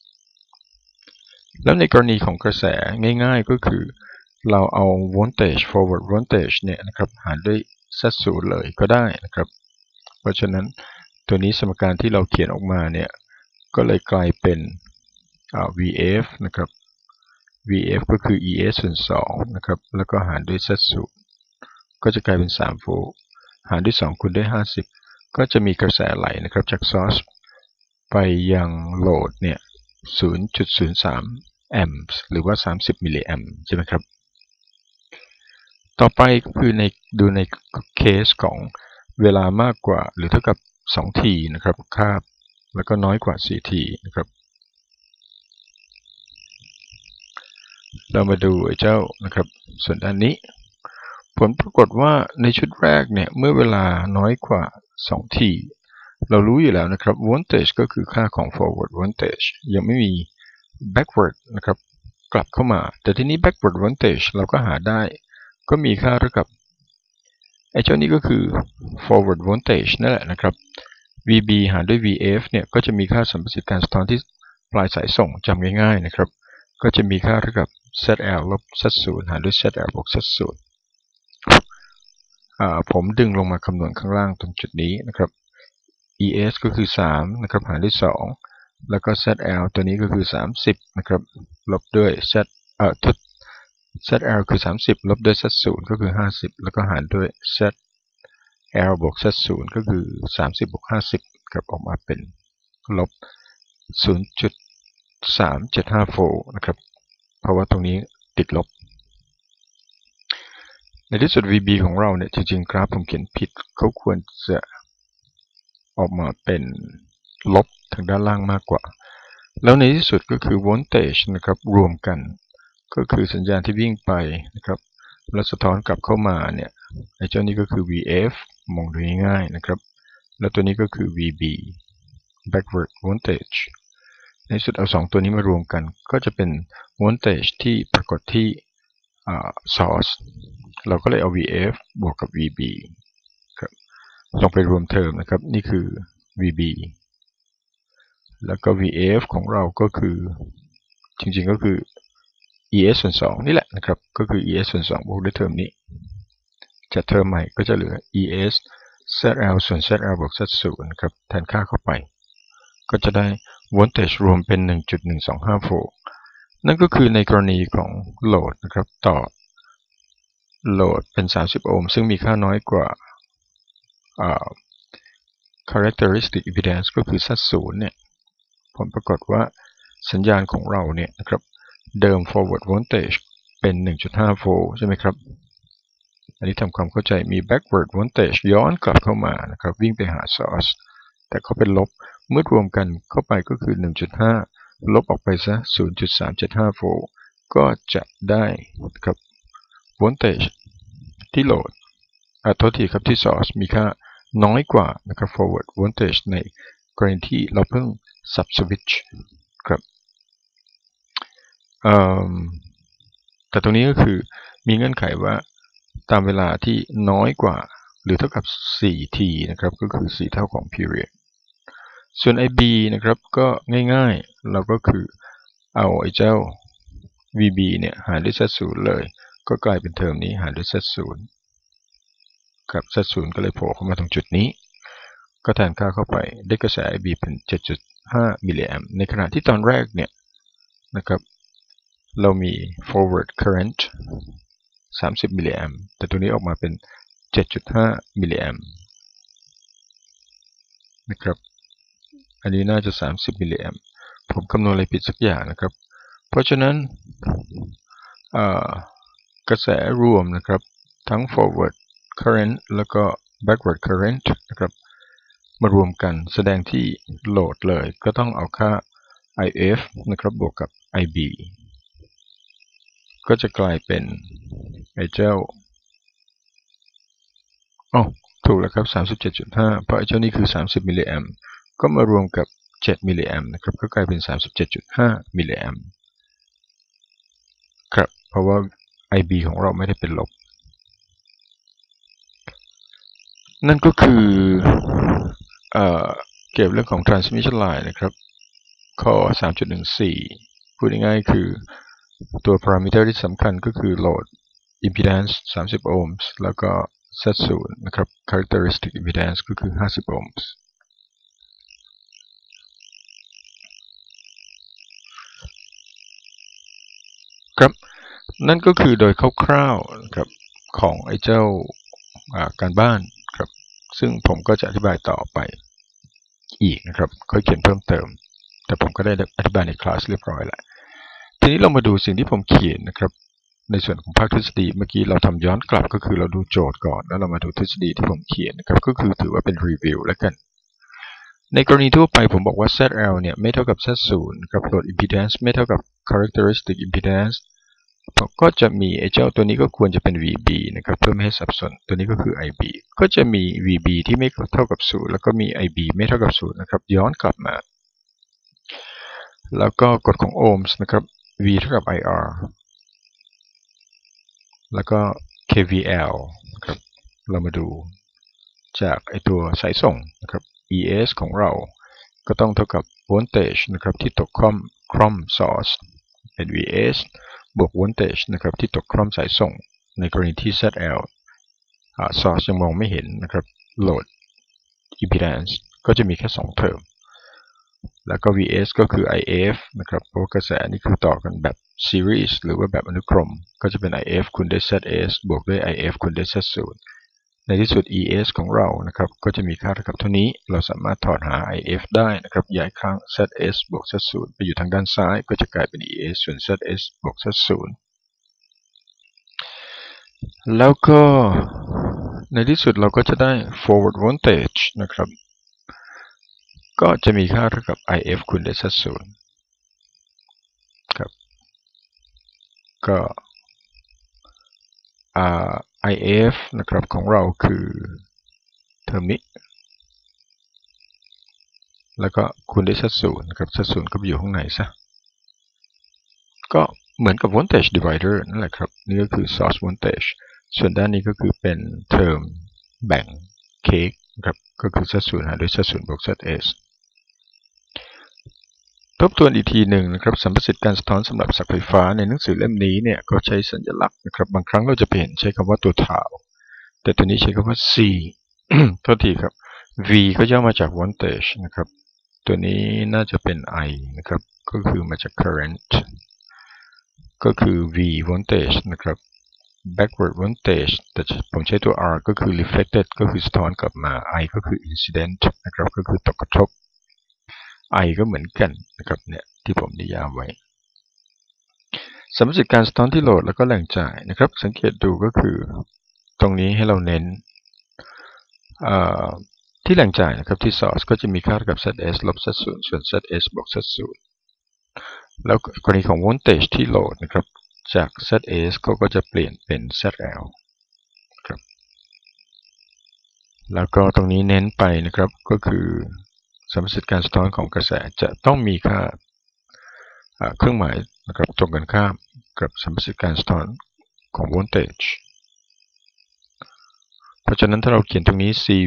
แล้วในกรณีของกระแสง่ายๆก็คือเราเอา voltage forward voltage เนี่ยนะครับหารด้วย z0 เลยก็ได้นะครับเพราะฉะนั้นตัวนี้สมการที่เราเขียนออกมาเนี่ยก็เลยกลายเป็นvf นะครับ vf ก็คือ es ส่วน2นะครับแล้วก็หารด้วย z0 ก็จะกลายเป็น3โวลต์หารด้วย2คูณด้วย50ก็จะมีกระแสไหลนะครับจากซอร์สไปยังโหลดเนี่ย 0.03 แอมป์หรือว่า30มิลลิแอมป์ใช่ไหมครับต่อไปก็คือดูในเคสของเวลามากกว่าหรือเท่ากับ2tนะครับคาบแล้วก็น้อยกว่า4tนะครับเรามาดูเจ้านะครับส่วนด้านนี้ผลปรากฏว่าในชุดแรกเนี่ยเมื่อเวลาน้อยกว่า2tเรารู้อยู่แล้วนะครับ voltage ก็คือค่าของ forward voltage ยังไม่มี backward นะครับกลับเข้ามาแต่ทีนี้ backward voltage เราก็หาได้ก็มีค่าเท่ากับไอ้เจ้านี้ก็คือ forward voltage นั่นแหละนะครับ VB หารด้วย VF เนี่ยก็จะมีค่าสัมประสิทธิ์การสะท้อนที่ปลายสายส่งจำง่ายๆนะครับก็จะมีค่าเท่ากับ ZL ลบ Z0 หารด้วย ZL บวก Z0 ผมดึงลงมาคำนวณข้างล่างตรงจุดนี้นะครับ ES ก็คือ3นะครับหารด้วย2แล้วก็ ZL ตัวนี้ก็คือ30นะครับลบด้วย ZL คือ30ลบด้วย Z0 ก็คือ50แล้วก็หารด้วย ZL บวก Z0 ก็คือ30บวก50ครับออกมาเป็นลบ 0.375 โวลต์นะครับเพราะว่าตรงนี้ติดลบในที่สุด VB ของเราเนี่ยจริงๆกราฟผมเขียนผิดเขาควรจะออกมาเป็นลบทางด้านล่างมากกว่าแล้วในที่สุดก็คือ voltage นะครับรวมกันก็คือสัญญาณที่วิ่งไปนะครับแล้วสะท้อนกลับเข้ามาเนี่ยไอ้เจ้านี้ก็คือ VF มองดูง่ายๆนะครับแล้วตัวนี้ก็คือ VB backward voltage ในสุดเอา2ตัวนี้มารวมกันก็จะเป็น voltage ที่ปรากฏที่source เราก็เลยเอา VF บวกกับ VB ครับลงไปรวมเทอมนะครับนี่คือ VB แล้วก็ VF ของเราก็คือจริงๆก็คือ ES ส่วน2นี่แหละนะครับก็คือ ES ส่วน2บวกด้วยเทอมนี้จัดเทอมใหม่ก็จะเหลือ ES ZL ส่วน ZL บวก Z0 นะครับแทนค่าเข้าไปก็จะได้ voltage รวมเป็น 1.125 โวลต์นั่นก็คือในกรณีของโหลดนะครับต่อโหลดเป็น30โอห์มซึ่งมีค่าน้อยกว่าcharacteristic impedance ก็คือ Z0 เนี่ยผลปรากฏว่าสัญญาณของเราเนี่ยนะครับเดิม forward voltage เป็น 1.5 โวลต์ใช่ไหมครับอันนี้ทำความเข้าใจมี backward voltage ย้อนกลับเข้ามานะครับวิ่งไปหา source แต่เขาเป็นลบเมื่อรวมกันเข้าไปก็คือ 1.5 ลบออกไปซะ 0.375 โวลต์ก็จะได้ครับ voltage ที่โหลดโทษทีครับที่ source มีค่าน้อยกว่านะครับ forward voltage ในกรณีที่เราเพิ่ง sub switch ครับแต่ตรงนี้ก็คือมีเงื่อนไขว่าตามเวลาที่น้อยกว่าหรือเท่ากับ 4t นะครับก็คือ4เท่าของ period ส่วน IB นะครับก็ง่ายๆเราก็คือเอาไอ้เจ้า VB เนี่ยหารด้วย Z0 เลยก็กลายเป็นเทอมนี้หารด้วย Z0 ครับ Z0 ก็เลยโผล่เข้ามาตรงจุดนี้ก็แทนค่าเข้าไปได้กระแส IB เป็น 7.5 มิลลิแอมป์ในขณะที่ตอนแรกเนี่ยนะครับเรามี forward current 30มิลลิแอมป์แต่ตัวนี้ออกมาเป็น 7.5 มิลลิแอมป์นะครับอันนี้น่าจะ30มิลลิแอมป์ผมคำนวณอะไรผิดสักอย่างนะครับเพราะฉะนั้นกระแสรวมนะครับทั้ง forward current แล้วก็ backward current นะครับมารวมกันแสดงที่โหลดเลยก็ต้องเอาค่า IF นะครับบวกกับ IB ก็จะกลายเป็นไอ้เจ้าถูกแล้วครับ 37.5 เพราะไอ้เจ้านี่คือ30มิลลิแอมป์ก็มารวมกับ7มิลลิแอมป์นะครับก็กลายเป็น 37.5 มิลลิแอมป์ครับเพราะว่า IB ของเราไม่ได้เป็นลบนั่นก็คือเกี่ยวกับเรื่องของ transmission line นะครับข้อ 3.14 พูดง่ายๆคือตัว parameter ที่สำคัญก็คือ load impedance 30 โอห์มส์แล้วก็ Z0 นะครับ characteristic impedance ก็คือ50 โอห์มส์ครับนั่นก็คือโดยคร่าวๆนะครับของไอ้เจ้าการบ้านครับซึ่งผมก็จะอธิบายต่อไปอีกนะครับค่อยเขียนเพิ่มเติมแต่ผมก็ได้อธิบายในคลาสเรียบร้อยแล้วทีนี้เรามาดูสิ่งที่ผมเขียนนะครับในส่วนของภาคทฤษฎีเมื่อกี้เราทำย้อนกลับก็คือเราดูโจทย์ก่อนแล้วเรามาดูทฤษฎีที่ผมเขียนนะครับก็คือถือว่าเป็นรีวิวแล้วกันในกรณีทั่วไปผมบอกว่า ZL เนี่ยไม่เท่ากับ Z0 กับ load impedance ไม่เท่ากับ characteristic impedance ก็จะมีไอ้เจ้าตัวนี้ก็ควรจะเป็น VB นะครับเพื่อไม่ให้สับสนตัวนี้ก็คือ IB ก็จะมี VB ที่ไม่เท่ากับ0แล้วก็มี IB ไม่เท่ากับ0นะครับย้อนกลับมาแล้วก็กฎของโอห์มส์นะครับ V เท่ากับ IR แล้วก็ KVL นะครับเรามาดูจากไอตัวสายส่งนะครับ ES ของเราก็ต้องเท่ากับ voltage นะครับที่ตกคร่อม source เป็น VS บวก voltage นะครับที่ตกคร่อมสายส่งในกรณีที่ ZL source ยังมองไม่เห็นนะครับ load impedance ก็จะมีแค่2เทอมแล้วก็ VS ก็คือ IF นะครับเพราะกระแสนี่คือต่อกันแบบ series หรือว่าแบบอนุกรมก็จะเป็น IF คูณด้วย ZS บวกด้วย IF คูณด้วย Z0 ในที่สุด ES ของเรานะครับก็จะมีค่าเท่ากับเท่านี้เราสามารถถอดหา IF ได้นะครับย้ายข้าง ZS บวก Z0 ไปอยู่ทางด้านซ้ายก็จะกลายเป็น ES ส่วน ZS บวก Z0 แล้วก็ในที่สุดเราก็จะได้ forward voltage นะครับก็จะมีค่าเท่ากับ IF คูณด้วย Z0 ครับก็ IF นะครับของเราคือเทอมนี้แล้วก็คูณด้วย Z0 นะครับ Z0 ก็ไปอยู่ข้างในซะก็เหมือนกับ voltage divider นั่นแหละครับนี่ก็คือ source voltage ส่วนด้านนี้ก็คือเป็นเทอมแบ่งเค้กครับก็คือ Z0 หารด้วย Z0 บวก ZS ทบทวนอีกทีหนึ่งนะครับสัมประสิทธิ์การสะท้อนสำหรับสักไฟฟ้าในหนังสือเล่มนี้เนี่ยก็ใช้สัญลักษณ์นะครับบางครั้งเราจะเห็นใช้คำว่าตัวทาวแต่ตัวนี้ใช้คำว่า C โทษทีครับ V ก็ย่อมาจาก voltage นะครับตัวนี้น่าจะเป็น I นะครับก็คือมาจาก current ก็คือ V voltage นะครับ backward voltage แต่ผมใช้ตัว R ก็คือ reflected ก็คือสะท้อนกลับมา I ก็คือ incident นะครับก็คือตกกระทบ I ก็เหมือนกันนะครับเนี่ยที่ผมนิยามไว้สัมประสิทธิ์การสะท้อนที่โหลดแล้วก็แรงจ่ายนะครับสังเกตดูก็คือตรงนี้ให้เราเน้นที่แรงจ่ายนะครับที่ source ก็จะมีค่าเท่ากับ ZS ลบ Z0 ส่วน ZS บวก Z0 แล้วกรณีของ voltage ที่โหลดนะครับจาก ZS เขาก็จะเปลี่ยนเป็น ZL ครับแล้วก็ตรงนี้เน้นไปนะครับก็คือสัมประสิทธิ์การสะท้อนของกระแสจะต้องมีค่าเครื่องหมายนะครับตรงกันข้ามกับสัมประสิทธิ์การสะท้อนของ voltage เพราะฉะนั้นถ้าเราเขียนตรงนี้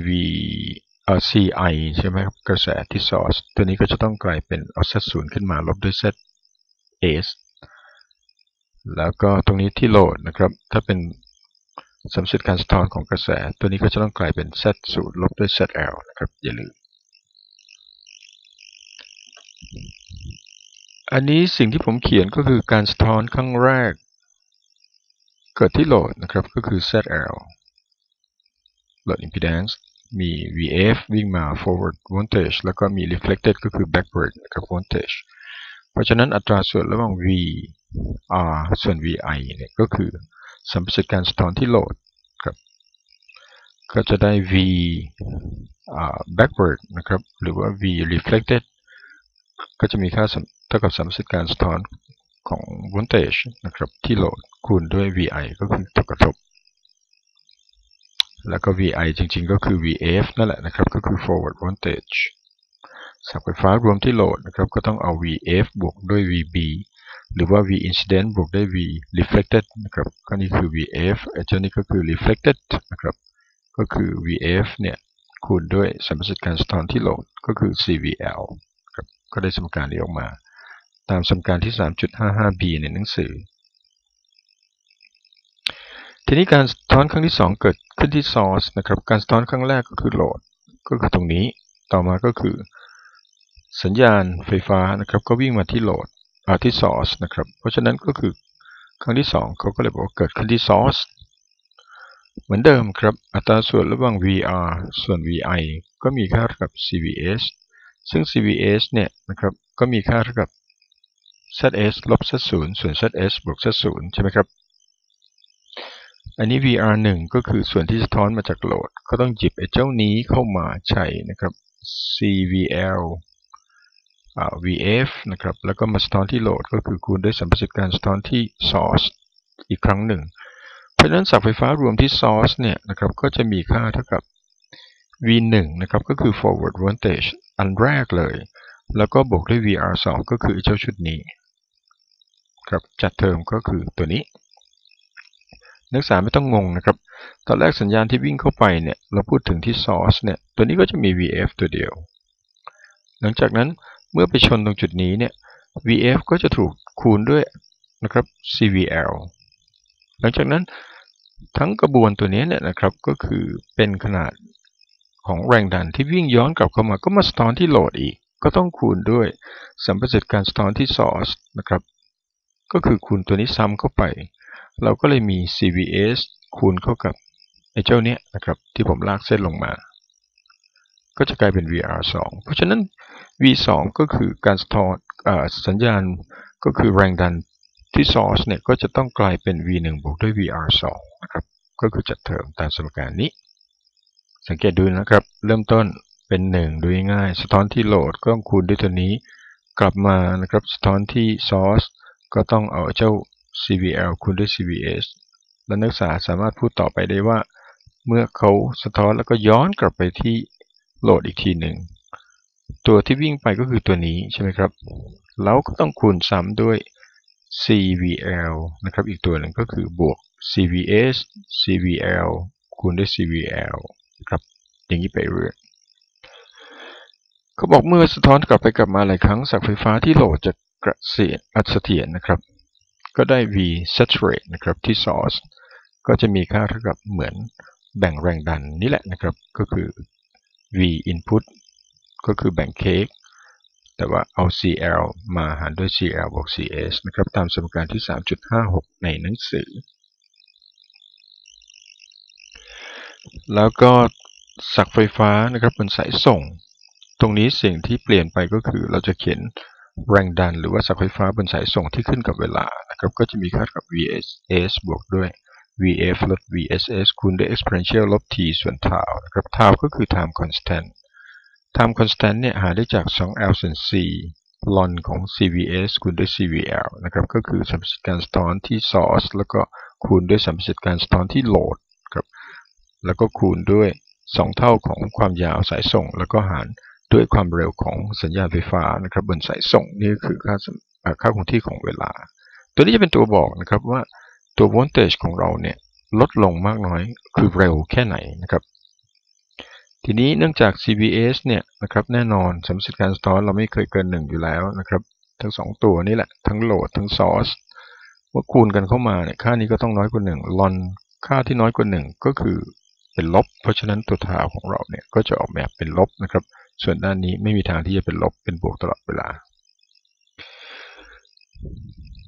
CI ใช่ไหมครับกระแสที่ source ตัวนี้ก็จะต้องกลายเป็นเอา Z0 ขึ้นมาลบด้วย ZS แล้วก็ตรงนี้ที่โหลดนะครับถ้าเป็นสัมประสิทธิ์การสะท้อนของกระแสตัวนี้ก็จะต้องกลายเป็น Z0 ลบด้วย ZL นะครับอย่าลืมอันนี้สิ่งที่ผมเขียนก็คือการสะท้อนครั้งแรกเกิดที่โหลดนะครับก็คือ ZL load impedance มี VF วิ่งมา forward voltage แล้วก็มี reflected ก็คือ backward นะครับ voltage เพราะฉะนั้นอัตราส่วนระหว่าง VR ส่วน VI เนี่ยก็คือสัมประสิทธิ์การสะท้อนที่โหลดครับก็จะได้ V backward นะครับหรือว่า V reflected ก็จะมีค่าเท่ากับสัมประสิทธิ์การสะท้อนของ voltage นะครับที่โหลดคูณด้วย VI ก็คือตัวกระทบแล้วก็ VI จริงๆก็คือ VF นั่นแหละนะครับก็คือ forward voltage สักไฟฟ้ารวมที่โหลดนะครับก็ต้องเอา VF บวกด้วย VB หรือว่า V incident บวกด้วย V reflected นะครับก็นี่คือ VF ไอ้เจ้านี่ก็คือ reflected นะครับก็คือ VF เนี่ยคูณด้วยสัมประสิทธิ์การสะท้อนที่โหลดก็คือ CVL ครับก็ได้สมการนี้ออกมาตามสมการที่ 3.55b ในหนังสือทีนี้การสะท้อนครั้งที่2เกิดขึ้นที่ source นะครับการสะท้อนครั้งแรกก็คือโหลดก็คือตรงนี้ต่อมาก็คือสัญญาณไฟฟ้านะครับก็วิ่งมาที่โหลดที่ source นะครับเพราะฉะนั้นก็คือครั้งที่2เขาก็เลยบอกว่าเกิดขึ้นที่ source เหมือนเดิมครับอัตราส่วนระหว่าง VR ส่วน VI ก็มีค่าเท่ากับ CVS ซึ่ง CVS เนี่ยนะครับก็มีค่าเท่ากับ ZS ลบ Z0 ส่วน ZS บวก Z0 ใช่ไหมครับอันนี้ VR1 ก็คือส่วนที่สะท้อนมาจากโหลดก็ต้องหยิบไอ้เจ้านี้เข้ามาใช้นะครับ CVL VF นะครับแล้วก็มาสะท้อนที่โหลดก็คือคูณด้วยสัมประสิทธิ์การสะท้อนที่ source อีกครั้งหนึ่งเพราะฉะนั้นสักไฟฟ้ารวมที่ source เนี่ยนะครับก็จะมีค่าเท่ากับ V1 นะครับก็คือ forward voltage อันแรกเลยแล้วก็บวกด้วย VR2 ก็คือเจ้าชุดนี้ครับจัดเทอมก็คือตัวนี้นักศึกษาไม่ต้องงงนะครับตอนแรกสัญญาณที่วิ่งเข้าไปเนี่ยเราพูดถึงที่ source เนี่ยตัวนี้ก็จะมี VF ตัวเดียวหลังจากนั้นเมื่อไปชนตรงจุดนี้เนี่ย VF ก็จะถูกคูณด้วยนะครับ CVL หลังจากนั้นทั้งกระบวนตัวนี้เนี่ยนะครับก็คือเป็นขนาดของแรงดันที่วิ่งย้อนกลับเข้ามาก็มาสะท้อนที่โหลดอีกก็ต้องคูณด้วยสัมประสิทธิ์การสะท้อนที่ source นะครับก็คือคูณตัวนี้ซ้ำเข้าไปเราก็เลยมี CVS คูณเข้ากับไอ้เจ้าเนี้ยนะครับที่ผมลากเส้นลงมาก็จะกลายเป็น VR2 เพราะฉะนั้น V2 ก็คือการสะท้อนสัญญาณก็คือแรงดันที่ source เนี่ยก็จะต้องกลายเป็น V1 บวกด้วย VR2 นะครับก็คือจัดเทอมตามสมการนี้สังเกตดูนะครับเริ่มต้นเป็น1ดูง่ายๆสะท้อนที่โหลดก็ต้องคูณด้วยตัวนี้กลับมานะครับสะท้อนที่ source ก็ต้องเอาเจ้า CVL คูณด้วย CVS และนักศึกษาสามารถพูดต่อไปได้ว่าเมื่อเขาสะท้อนแล้วก็ย้อนกลับไปที่โหลดอีกทีหนึ่งตัวที่วิ่งไปก็คือตัวนี้ใช่ไหมครับแล้วก็ต้องคูณซ้ำด้วย CVL นะครับอีกตัวหนึ่งก็คือบวก CVS CVL คูณด้วย CVL นะครับอย่างนี้ไปเรื่อยเขาบอกเมื่อสะท้อนกลับไปกลับมาหลายครั้งสักไฟฟ้าที่โหลดจะกระเสียอัดเสถียรนะครับก็ได้ V saturate นะครับที่ source ก็จะมีค่าเท่ากับเหมือนแบ่งแรงดันนี่แหละนะครับก็คือ V input ก็คือแบ่งเค้กแต่ว่าเอา CL มาหารด้วย CL บวก CS นะครับตามสมการที่ 3.56 ในหนังสือแล้วก็สักไฟฟ้านะครับบนสายส่งตรงนี้สิ่งที่เปลี่ยนไปก็คือเราจะเขียนแรงดันหรือว่าสักไฟฟ้าบนสายส่งที่ขึ้นกับเวลานะครับก็จะมีค่ากับ VSS บวกด้วย VF ลด VSS คูณด้วย exponential ลบ t ส่วน tau นะครับ tau ก็คือ time constant time constant เนี่ยหาได้จาก 2L ส่วน C ln ของ CVS คูณด้วย CVL นะครับก็คือสัมประสิทธิ์การสะท้อนที่ source แล้วก็คูณด้วยสัมประสิทธิ์การสะท้อนที่โหลดครับแล้วก็คูณด้วย2เท่าของความยาวสายส่งแล้วก็หารด้วยความเร็วของสัญญาณไฟฟ้านะครับบนสายส่งนี่คือค่าคงที่ของเวลาตัวนี้จะเป็นตัวบอกนะครับว่าตัว voltage ของเราเนี่ยลดลงมากน้อยคือเร็วแค่ไหนนะครับทีนี้เนื่องจาก CVS เนี่ยนะครับแน่นอนสัมประสิทธิ์การสะท้อนเราไม่เคยเกิน1อยู่แล้วนะครับทั้ง2ตัวนี่แหละทั้งโหลดทั้ง source เมื่อคูณกันเข้ามาเนี่ยค่านี้ก็ต้องน้อยกว่า1 ln ค่าที่น้อยกว่า1ก็คือเป็นลบเพราะฉะนั้นตัวทาวของเราเนี่ยก็จะออกแบบเป็นลบนะครับส่วนด้านนี้ไม่มีทางที่จะเป็นลบเป็นบวกตลอดเวลา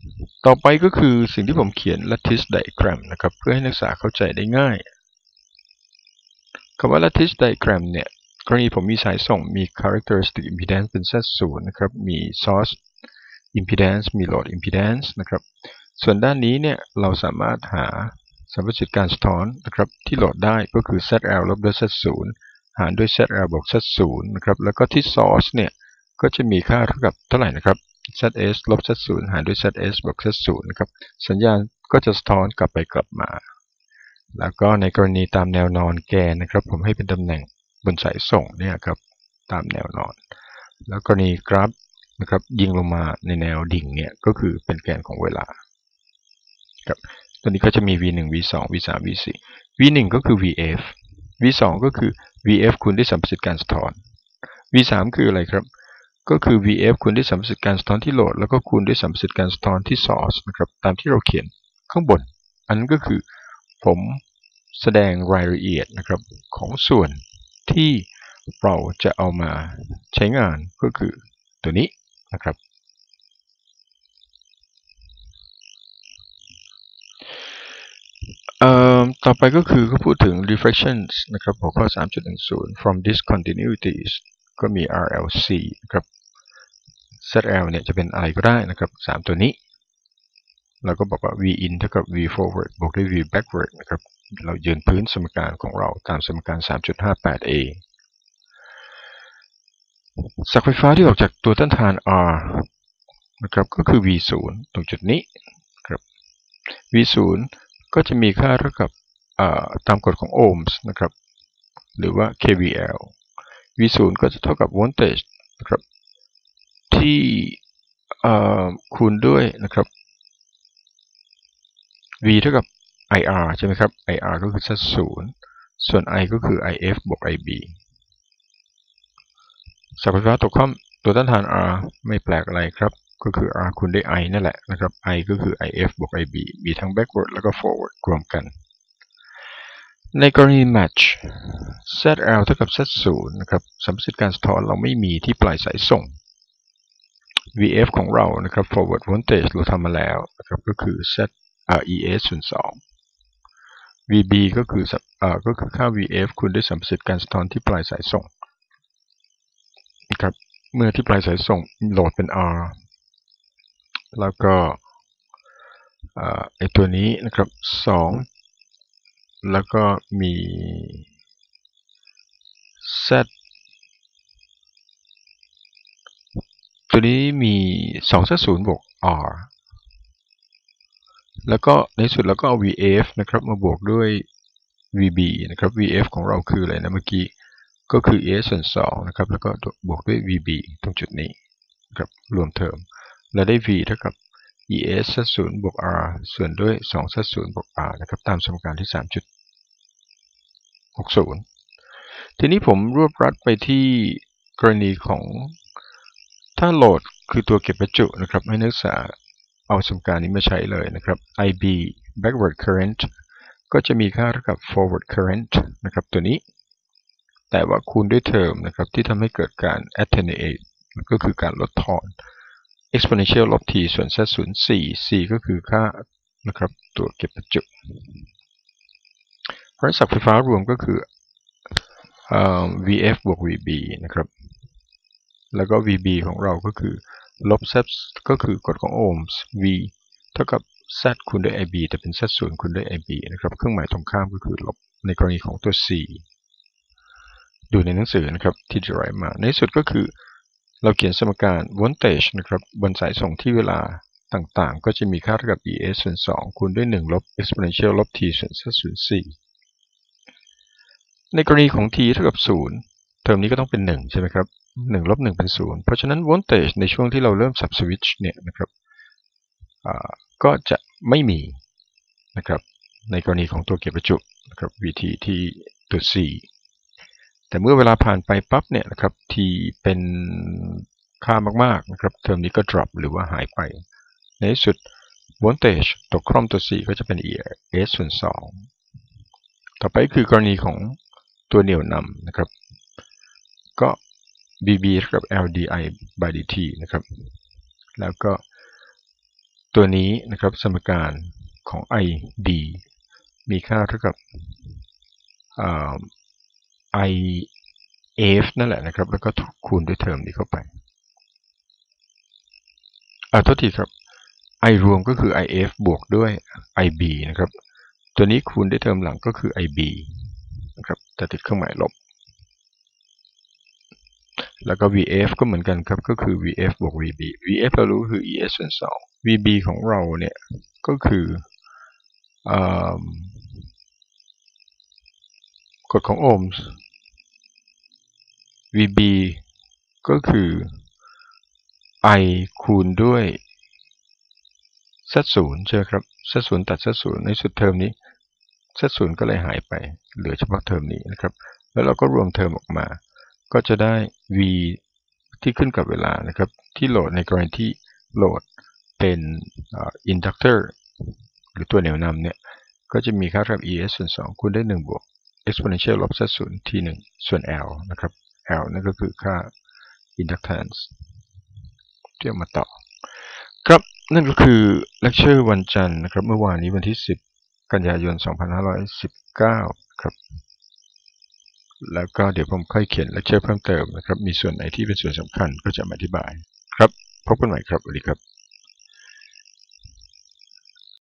ต่อไปก็คือสิ่งที่ผมเขียน lattice diagram นะครับเพื่อให้นักศึกษาเข้าใจได้ง่ายคำว่า lattice diagram เนี่ยกรณีผมมีสายส่งมี characteristic impedance เป็น Z0 นะครับมี source impedance มี load impedance นะครับส่วนด้านนี้เนี่ยเราสามารถหาสัมประสิทธิ์การสะท้อนนะครับที่โหลดได้ก็คือ ZL ลบด้วย Z0 หารด้วย ZL บวก Z0 นะครับแล้วก็ที่ source เนี่ยก็จะมีค่าเท่ากับเท่าไหร่นะครับ ZS ลบ Z0 หารด้วย ZS บวก Z0 นะครับสัญญาณก็จะสะท้อนกลับไปกลับมาแล้วก็ในกรณีตามแนวนอนแกนนะครับผมให้เป็นตำแหน่งบนสายส่งเนี่ยครับตามแนวนอนแล้วกรณีกราฟนะครับยิงลงมาในแนวดิ่งเนี่ยก็คือเป็นแกนของเวลาครับตัวนี้ก็จะมี v1 v2 v3 v4 v1 ก็คือ vf v2 ก็คือ vf คูณด้วยสัมประสิทธิ์การสะท้อน v3 คืออะไรครับก็คือ vf คูณด้วยสัมประสิทธิ์การสะท้อนที่โหลดแล้วก็คูณด้วยสัมประสิทธิ์การสะท้อนที่ source นะครับตามที่เราเขียนข้างบนอันนั้นก็คือผมแสดงรายละเอียดนะครับของส่วนที่เราจะเอามาใช้งานก็คือตัวนี้นะครับต่อไปก็คือเขาพูดถึง reflections นะครับหัวข้อ 3.10 from discontinuities ก็มี RLC นะครับ ZL เนี่ยจะเป็นอะไรก็ได้นะครับ3ตัวนี้เราก็บอกว่า v in เท่ากับ v forward บวกด้วย v backward นะครับเรายืนพื้นสมการของเราตามสมการ 3.58a ศักไฟฟ้าที่ออกจากตัวต้านทาน R นะครับก็คือ v0 ตรงจุดนี้ครับ v0 ก็จะมีค่าเท่ากับตามกฎของโอห์มส์นะครับหรือว่า kvl v0 ก็จะเท่ากับโวลต์เทจนะครับที่คูณด้วยนะครับ v เท่ากับ ir ใช่ไหมครับ ir ก็คือ z0 ส่วน i ก็คือ if บวก ib ศักไฟฟ้าตกข้ามตัวต้านทาน R ไม่แปลกอะไรครับก็คือ R คูณด้วย I นั่นแหละนะครับ I ก็คือ IF บวก IB มีทั้ง backward แล้วก็ forward รวมกันในกรณี match ZL เท่ากับ Z0 นะครับสัมประสิทธิ์การสะท้อนเราไม่มีที่ปลายสายส่ง VF ของเรานะครับ forward voltage เราทำมาแล้วนะครับก็คือ ES ส่วน2 VB ก็คือค่า VF คูณด้วยสัมประสิทธิ์การสะท้อนที่ปลายสายส่งนะครับเมื่อที่ปลายสายส่งโหลดเป็น R แล้วก็ไอตัวนี้นะครับ2แล้วก็มี Z ตัวนี้มี2 Z0 บวก R แล้วก็ในสุดแล้วก็เอา VF นะครับมาบวกด้วย VB นะครับ VF ของเราคืออะไรนะเมื่อกี้ก็คือ ES ส่วน2นะครับแล้วก็บวกด้วย VB ตรงจุดนี้ครับรวมเทอมและได้ V เท่ากับ ES Z0 บวก R ส่วนด้วย2 Z0 บวก R นะครับตามสมการที่ 3.60 ทีนี้ผมรวบรัดไปที่กรณีของถ้าโหลดคือตัวเก็บประจุนะครับให้นักศึกษาเอาสมการนี้มาใช้เลยนะครับ IB backward current ก็จะมีค่าเท่ากับ forward current นะครับตัวนี้แต่ว่าคูณด้วยเทอมนะครับที่ทำให้เกิดการ attenuate ก็คือการลดทอน exponential ลบ t ส่วน z 0 4 c ก็คือค่านะครับตัวเก็บประจุเพราะศักไฟฟ้ารวมก็คือ VF บวก VB นะครับแล้วก็ VB ของเราก็คือลบ Z ก็คือกฎของโอห์มส์ V เท่ากับ Z คูณด้วย IB แต่เป็น Z0 คูณด้วย IB นะครับเครื่องหมายตรงข้ามก็คือลบในกรณีของตัว C ดูในหนังสือนะครับที่จะไรมาในสุดก็คือเราเขียนสมการ voltage นะครับบนสายส่งที่เวลาต่างๆก็จะมีค่าเท่ากับ ES ส่วน2คูณด้วย1ลบ exponential ลบ t ส่วน Z04ในกรณีของ t เท่ากับ0เทอมนี้ก็ต้องเป็น1ใช่ไหมครับ1ลบ1เป็น0เพราะฉะนั้น voltage ในช่วงที่เราเริ่มสับสวิตช์เนี่ยนะครับก็จะไม่มีนะครับในกรณีของตัวเก็บประจุนะครับ VT ที่ตัว C แต่เมื่อเวลาผ่านไปปั๊บเนี่ยนะครับ t เป็นค่ามากๆนะครับเทอมนี้ก็ drop หรือว่าหายไปในที่สุด voltage ตกคร่อมตัว C ก็จะเป็น ES ส่วน2ต่อไปคือกรณีของตัวเหนี่ยวนำนะครับก็ BB เท่ากับ LDI by dt นะครับแล้วก็ตัวนี้นะครับสมการของ id มีค่าเท่ากับif นั่นแหละนะครับแล้วก็คูณด้วยเทอมนี้เข้าไปโทษทีครับ i รวมก็คือ if บวกด้วย ib นะครับตัวนี้คูณด้วยเทอมหลังก็คือ ib นะครับแต่ติดเครื่องหมายลบแล้วก็ vf ก็เหมือนกันครับก็คือ vf บวก vb vf เรารู้คือ es ส่วน2 vb ของเราเนี่ยก็คือกฎของโอห์มส์ vb ก็คือ i คูณด้วย z0 ใช่ไหมครับ z0 ตัด z0 ในสุดเทอมนี้ z0 ก็เลยหายไปเหลือเฉพาะเทอมนี้นะครับแล้วเราก็รวมเทอมออกมาก็จะได้ v ที่ขึ้นกับเวลานะครับที่โหลดในกรณีที่โหลดเป็นinductor หรือตัวเหนี่ยวนำเนี่ยก็จะมีค่าเท่ากับ es ส่วน2คูณด้วย1บวก exponential ลบ z0 ที่1ส่วน l นะครับ l นั่นก็คือค่า inductance ที่เอามาต่อครับนั่นก็คือเลคเชอร์วันจันทร์นะครับเมื่อวานนี้วันที่10กันยายน2519ครับแล้วก็เดี๋ยวผมค่อยเขียนเลคเชอร์เพิ่มเติมนะครับมีส่วนไหนที่เป็นส่วนสำคัญก็จะมาอธิบายครับพบกันใหม่ครับสวัสดีครับ